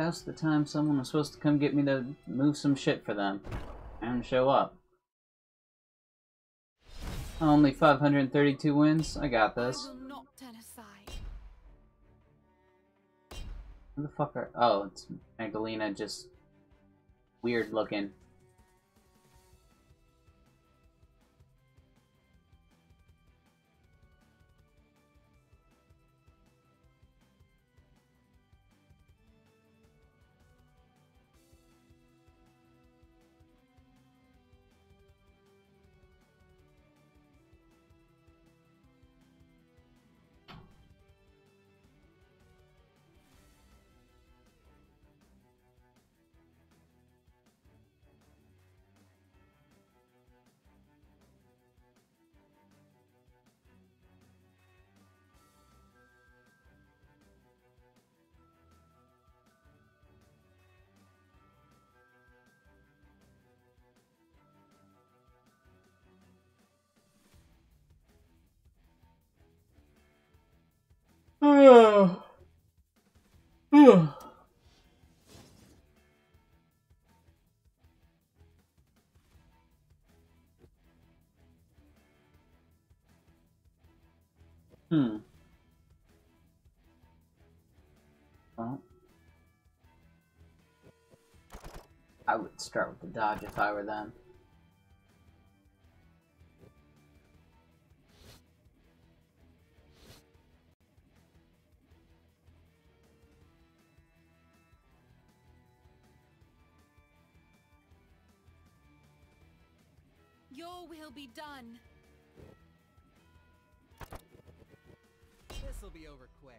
Past the time someone was supposed to come get me to move some shit for them. And show up. Only 532 wins? I got this. I will not turn aside. Who the fuck are... Oh, it's Magdalena, just... weird looking. Well, I would start with the dodge if I were them. Your will be done. This'll be over quick.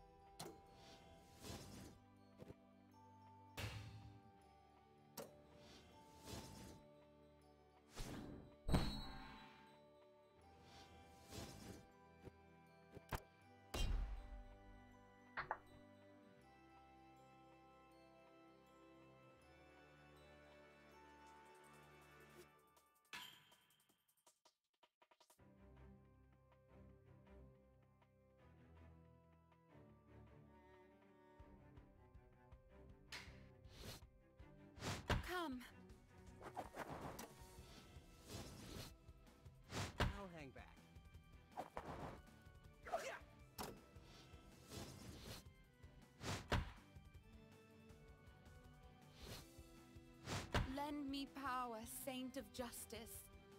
Come. I'll hang back. Lend me power, Saint of Justice.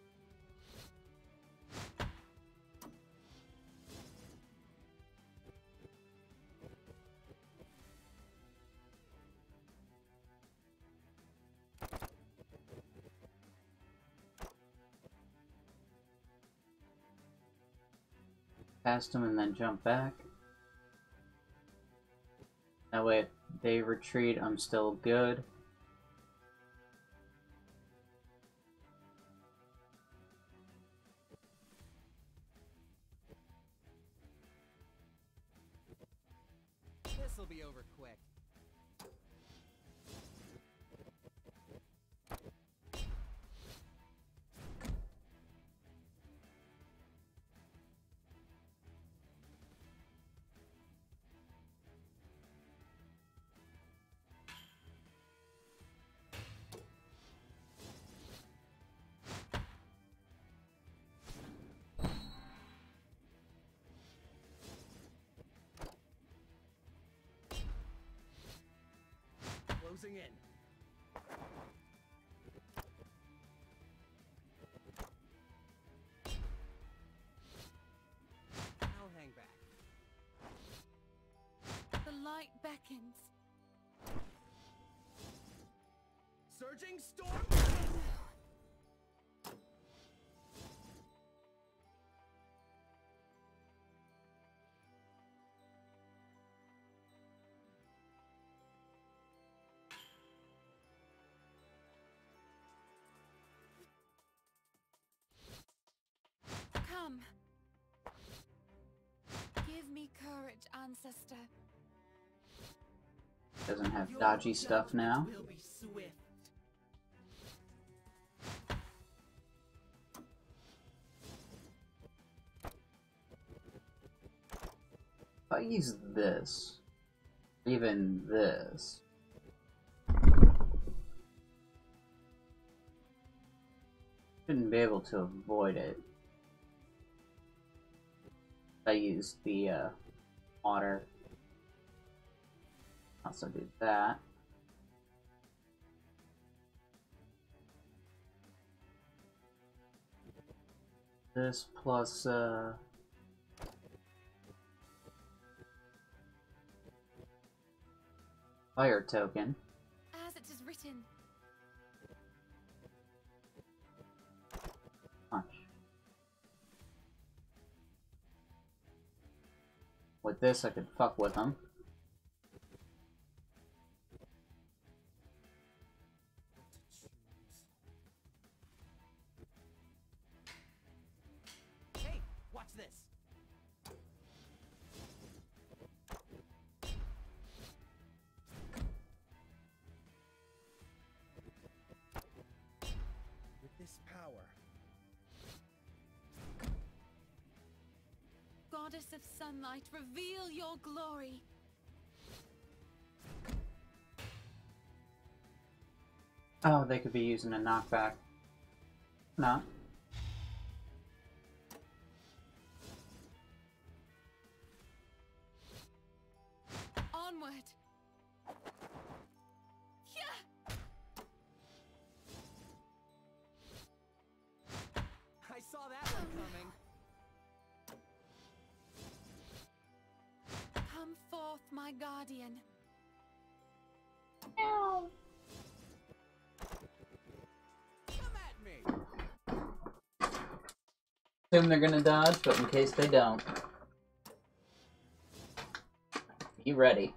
Past them and then jump back. That way if they retreat, I'm still good. This'll be over quick. Closing in. I'll hang back. The light beckons. Surging storm. Come. Give me courage, ancestor. Doesn't have dodgy stuff now. Will be swift. If I use this, even this, Shouldn't be able to avoid it. I use the water. Also do that. This plus fire token. As it is written. Punch. With this, I could fuck with them. Hey, watch this. With this power, Goddess of sunlight, reveal your glory. Oh, they could be using a knockback. Not. Onward. Yeah. I saw that one coming. Come forth, my guardian. Come at me. Assume they're gonna dodge, but in case they don't, be ready.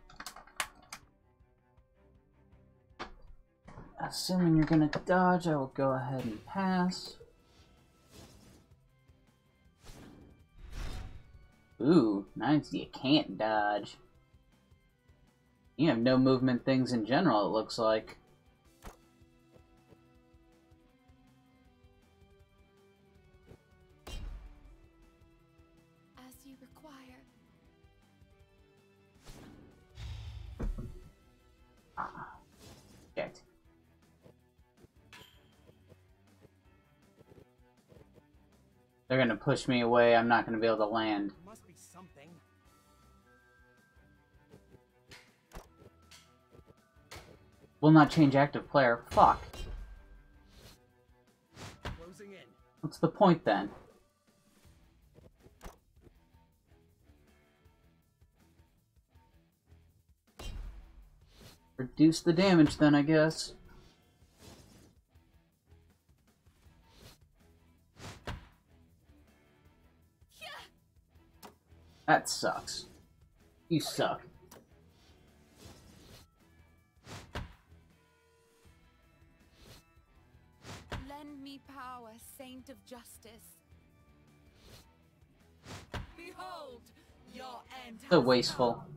Assuming you're gonna dodge, I will go ahead and pass. Ooh, nice. You can't dodge. You have no movement things in general, it looks like. As you require. Shit. They're gonna push me away, I'm not gonna be able to land. Must be something. Will not change active player. Fuck. Closing in. What's the point then? Reduce the damage then, I guess. That sucks. You suck. Lend me power, saint of justice. Behold, your end So has wasteful. come.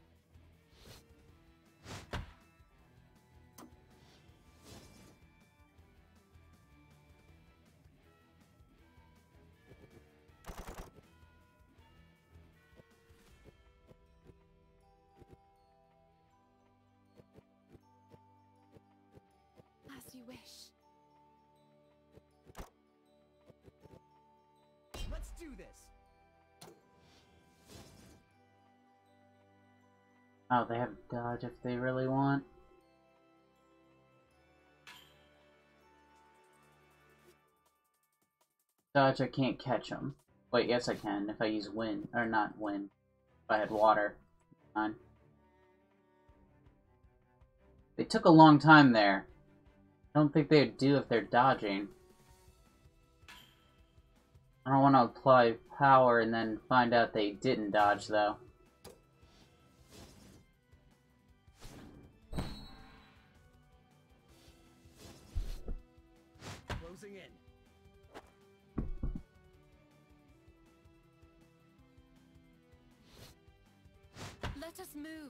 As you wish. Let's do this. Oh, they have dodge if they really want. Dodge, I can't catch them. Wait, yes I can if I use wind. Or not wind. If I had water. Fine. They took a long time there. I don't think they'd do if they're dodging. I don't want to apply power and then find out they didn't dodge, though. Closing in. Let us move.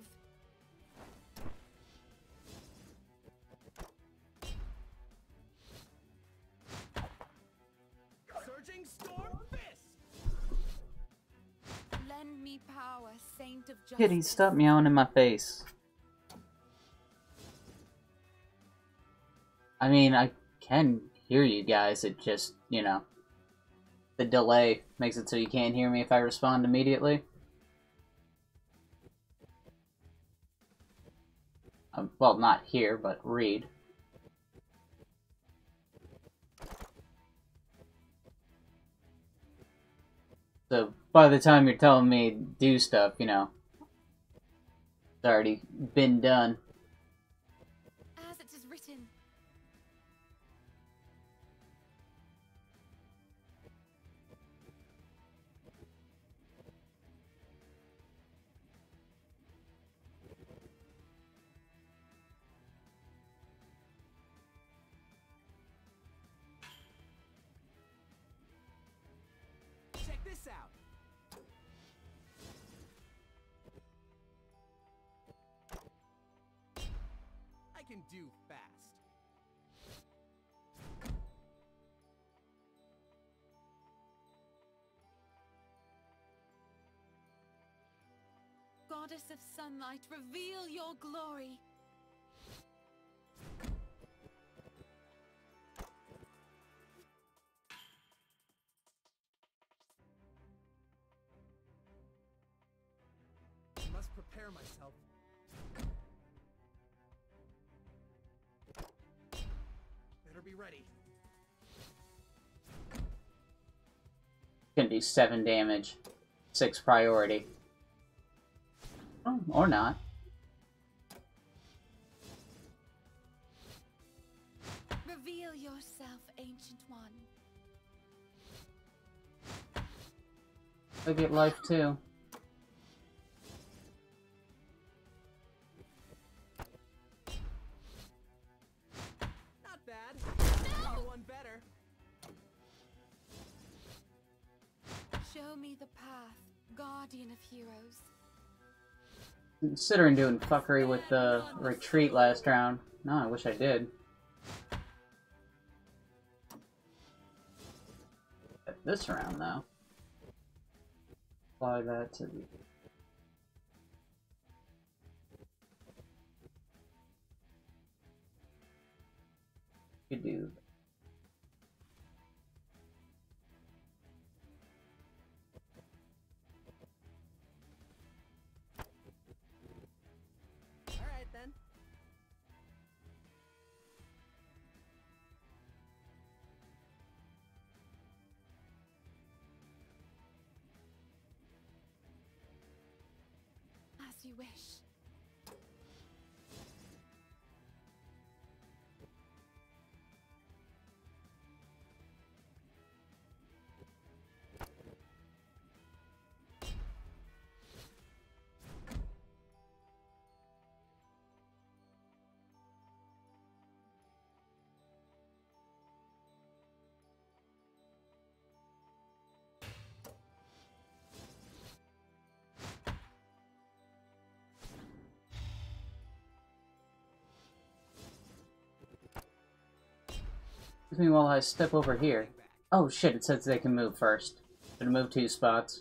Surging storm fist. Lend me power, saint of justice. Kitty, stop meowing in my face. I mean, I can hear you guys. It just, you know, the delay makes it so you can't hear me if I respond immediately. Well, not hear, but read. So, by the time you're telling me to do stuff, you know, it's already been done. As it is written. Check this out. I can do fast. Goddess of sunlight, reveal your glory. I must prepare myself. Better be ready. Gonna do 7 damage. 6 priority. Oh, or not. Reveal yourself, Ancient One. I get life too. Not bad. No! One better. Show me the path, Guardian of Heroes. Considering doing fuckery with the retreat last round. No, I wish I did. But this round, though. Apply that to the... You do. All right then. As you wish. Excuse me while I step over here. Oh shit, it says they can move first. Should move 2 spots.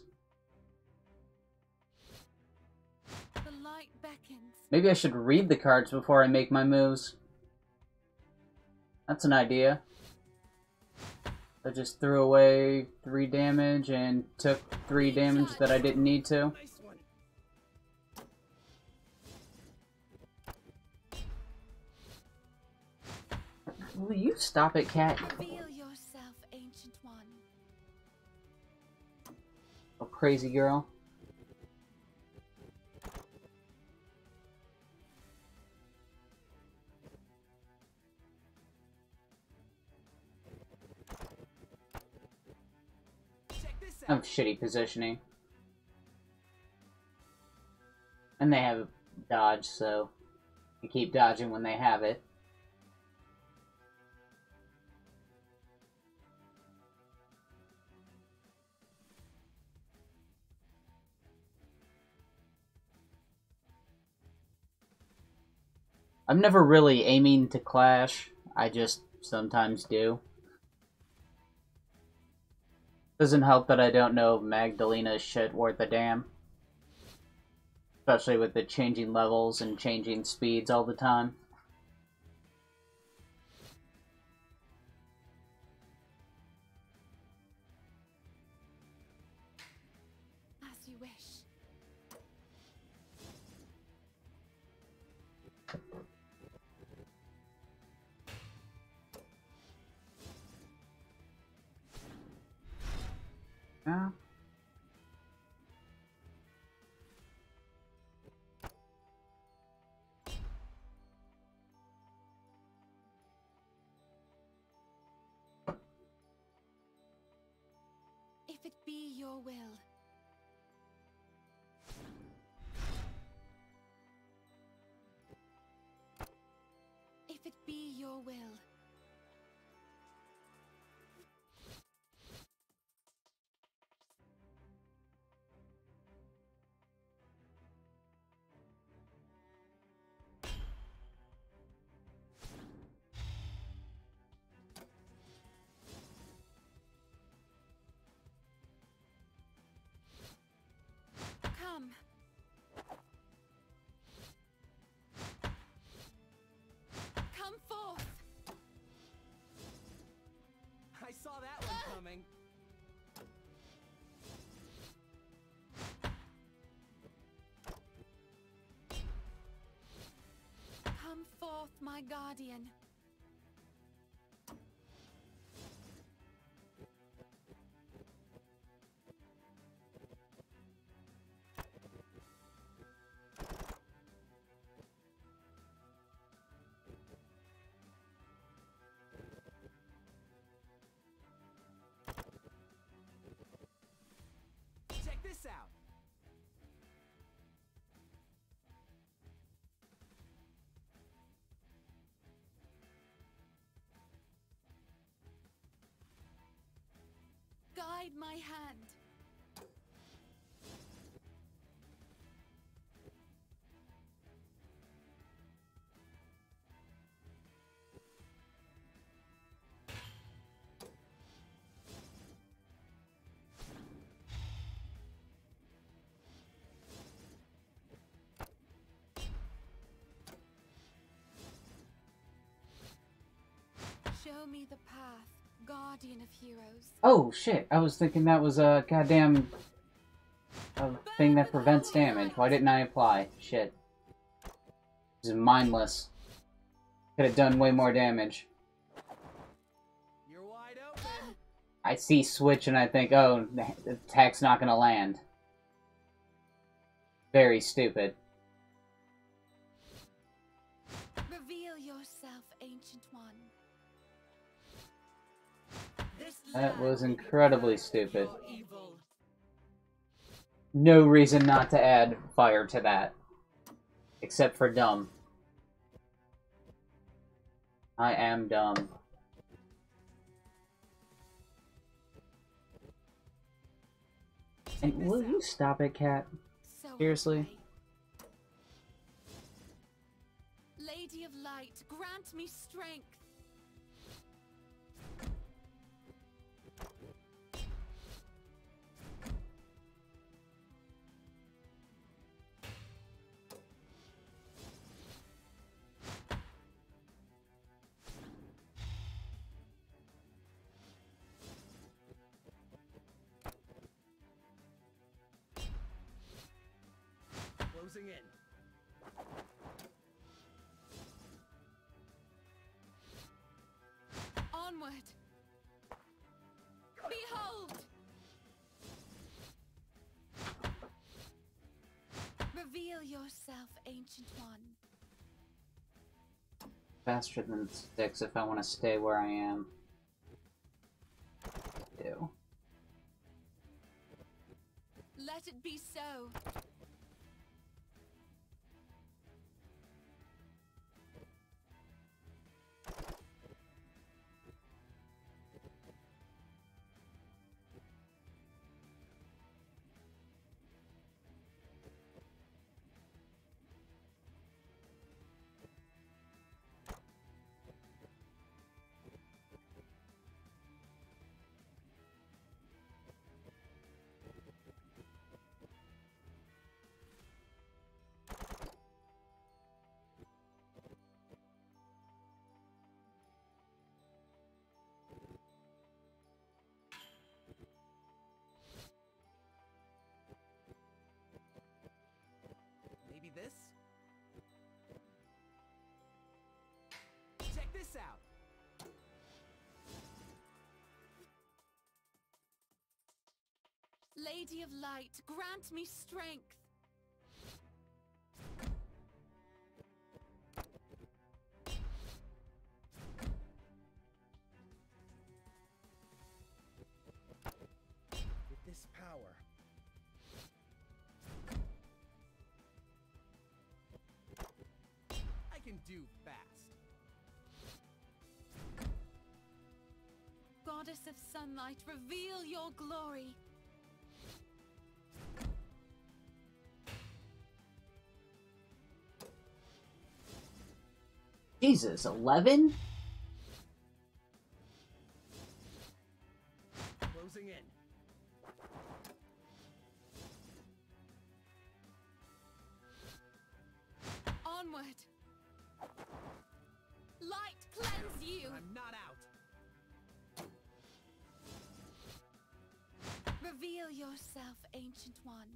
The light beckons. Maybe I should read the cards before I make my moves. That's an idea. I just threw away 3 damage and took 3 damage that I didn't need to. Nice one. Will you stop it, cat? Reveal yourself, Ancient One. Oh, crazy girl. Check this I have out. shitty positioning. And they have dodge, so you keep dodging when they have it. I'm never really aiming to clash, I just sometimes do. Doesn't help that I don't know Magdalena's shit worth a damn. Especially with the changing levels and changing speeds all the time. As you wish. Yeah. If it be your will. If it be your will. Come. Come forth. I saw that one coming. Come forth, my guardian. Check this out. Guide my hand. Show me the path, guardian of heroes. Oh shit! I was thinking that was a goddamn thing that prevents damage. Why didn't I apply? Shit. This is mindless. Could have done way more damage. You're wide open. I see switch and I think, oh, the attack's not gonna land. Very stupid. Reveal yourself, ancient one. That was incredibly stupid. No reason not to add fire to that. Except for dumb. I am dumb. And will you stop it, cat? So Seriously? I. Lady of light, grant me strength. Closing in. Onward. Behold. Reveal yourself, ancient one. Faster than 6 if I want to stay where I am. Do. Let it be so. Lady of Light, grant me strength. With this power, I can do fast. Goddess of sunlight, reveal your glory. Jesus, 11? Closing in. Onward. Light cleanse you. I'm not out. Reveal yourself, Ancient One.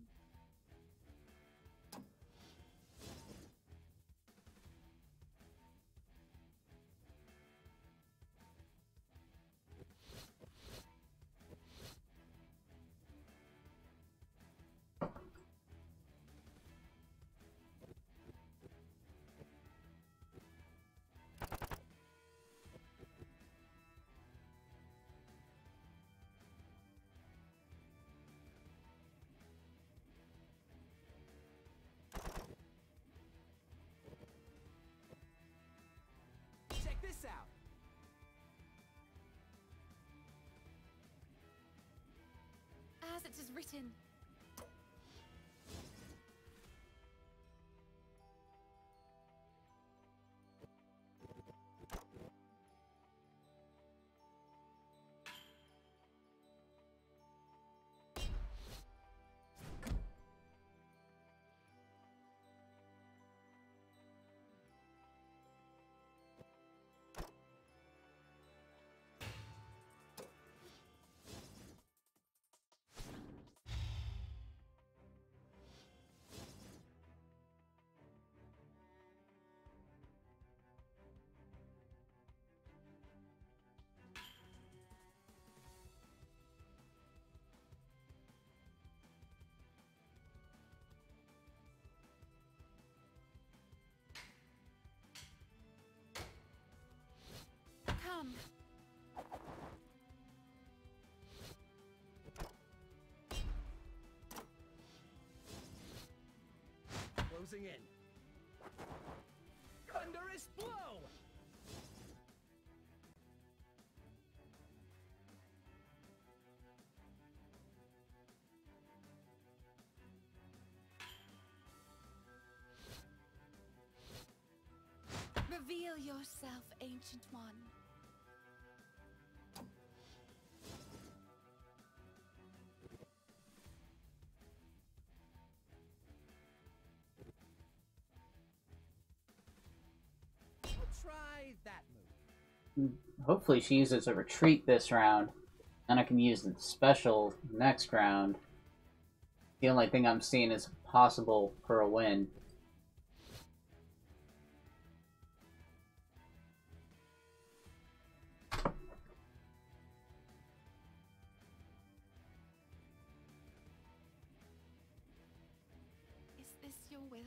Check this out. As it is written. Come. Closing in. Thunderous blow! Reveal yourself, Ancient One. I'll try that move. Hopefully she uses a retreat this round. Then I can use the special next round. The only thing I'm seeing is possible for a win. Is this your will?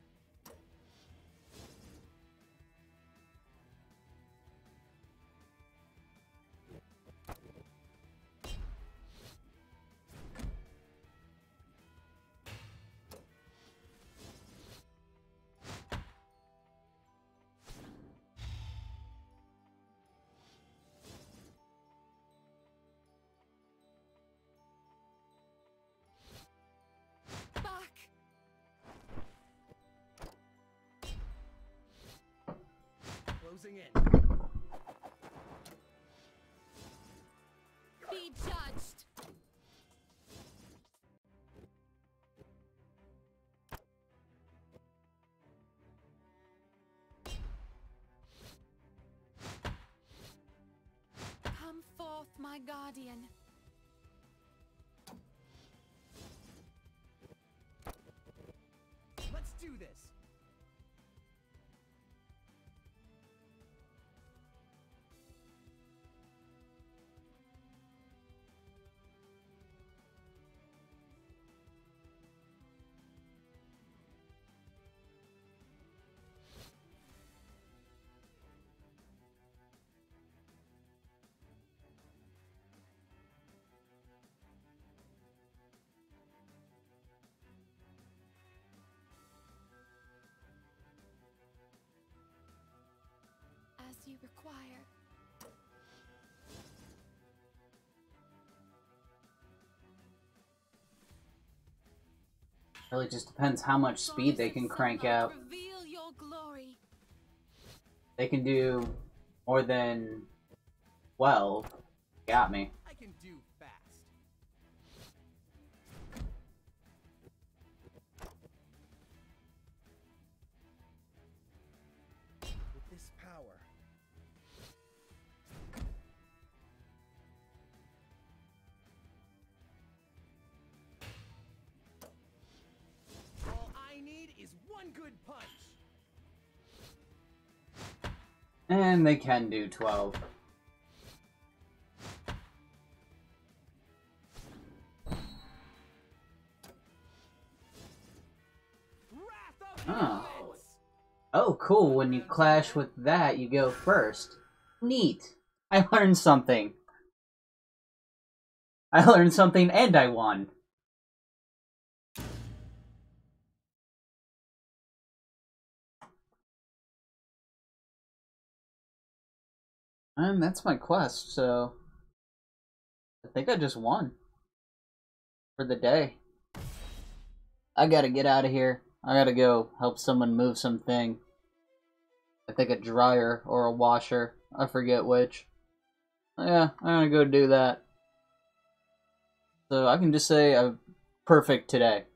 Back! Closing in. Be judged! Come forth, my guardian. Let's do this. you require. Really just depends how much speed they can crank out. Reveal your glory. They can do more than 12. Got me. I can do fast. With this power. All I need is one good punch. And they can do 12. Wrath of Oh. Gods! Oh, cool. When you clash with that, you go first. Neat. I learned something. I learned something and I won. And that's my quest, so I think I just won for the day. I gotta get out of here. I gotta go help someone move something. I think a dryer or a washer. I forget which. Yeah, I'm gonna go do that. So I can just say I'm perfect today.